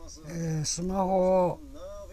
スマホを、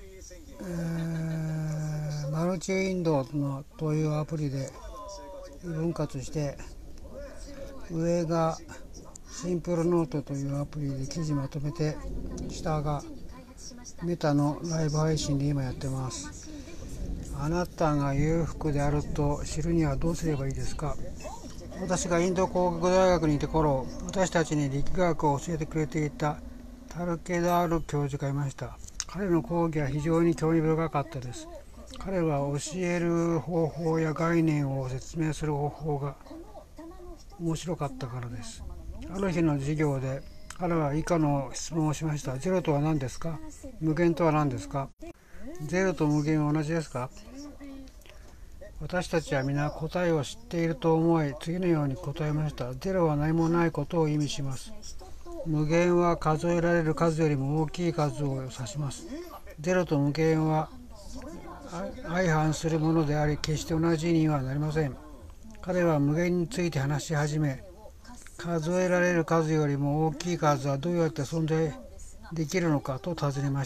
マルチウィンドウのというアプリで分割して、上がシンプルノートというアプリで記事まとめて、下がメタのライブ配信で今やってます。あなたが裕福であると知るにはどうすればいいですか？私がインド工学大学にいた頃、私たちに力学を教えてくれていたタルケダール教授がいました。彼の講義は非常に興味深かったです。彼は教える方法や概念を説明する方法が面白かったからです。ある日の授業で彼は以下の質問をしました。ゼロとは何ですか？無限とは何ですか？ゼロと無限は同じですか？私たちは皆答えを知っていると思い、次のように答えました。ゼロは何もないことを意味します。無限は数えられる数よりも大きい数を指します。ゼロと無限は相反するものであり、決して同じにはなりません。彼は無限について話し始め、数えられる数よりも大きい数はどうやって存在できるのかと尋ねました。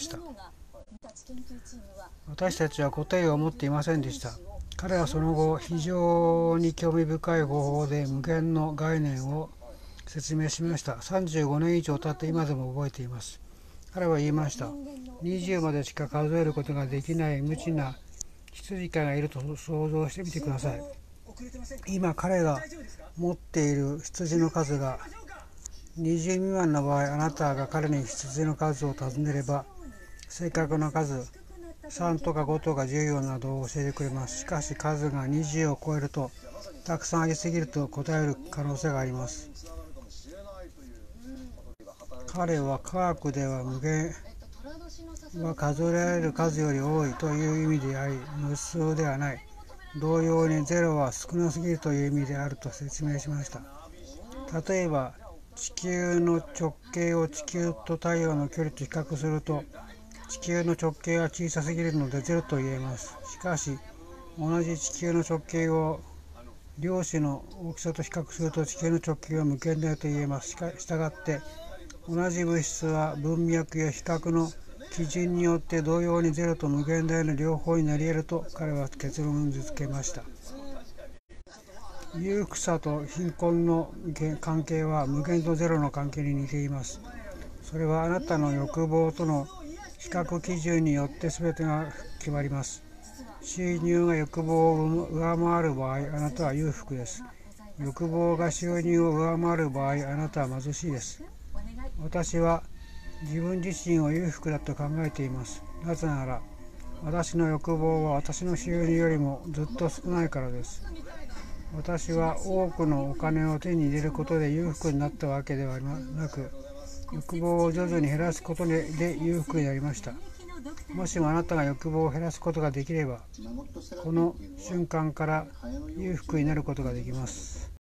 私たちは答えを持っていませんでした。彼はその後、非常に興味深い方法で無限の概念を説明しました。35年以上経って今でも覚えています。彼は言いました。20までしか数えることができない無知な羊飼いがいると想像してみてください。今彼が持っている羊の数が20未満の場合、あなたが彼に羊の数を尋ねれば、正確な数、3とか5とか14などを教えてくれます。しかし数が20を超えると、たくさんありすぎると答える可能性があります。彼は科学では無限は数えられる数より多いという意味であり、無数ではない。同様にゼロは少なすぎるという意味であると説明しました。例えば、地球の直径を地球と太陽の距離と比較すると、地球の直径は小さすぎるのでゼロと言えます。しかし、同じ地球の直径を量子の大きさと比較すると地球の直径は無限大と言えます。したがって、同じ物質は文脈や比較の基準によって同様にゼロと無限大の両方になり得ると彼は結論付けました。裕福さと貧困の関係は無限とゼロの関係に似ています。それはあなたの欲望との比較基準によって全てが決まります。収入が欲望を上回る場合、あなたは裕福です。欲望が収入を上回る場合、あなたは貧しいです。私は自分自身を裕福だと考えています。なぜなら、私の欲望は私の収入よりもずっと少ないからです。私は多くのお金を手に入れることで裕福になったわけではなく、欲望を徐々に減らすことで裕福になりました。もしもあなたが欲望を減らすことができれば、この瞬間から裕福になることができます。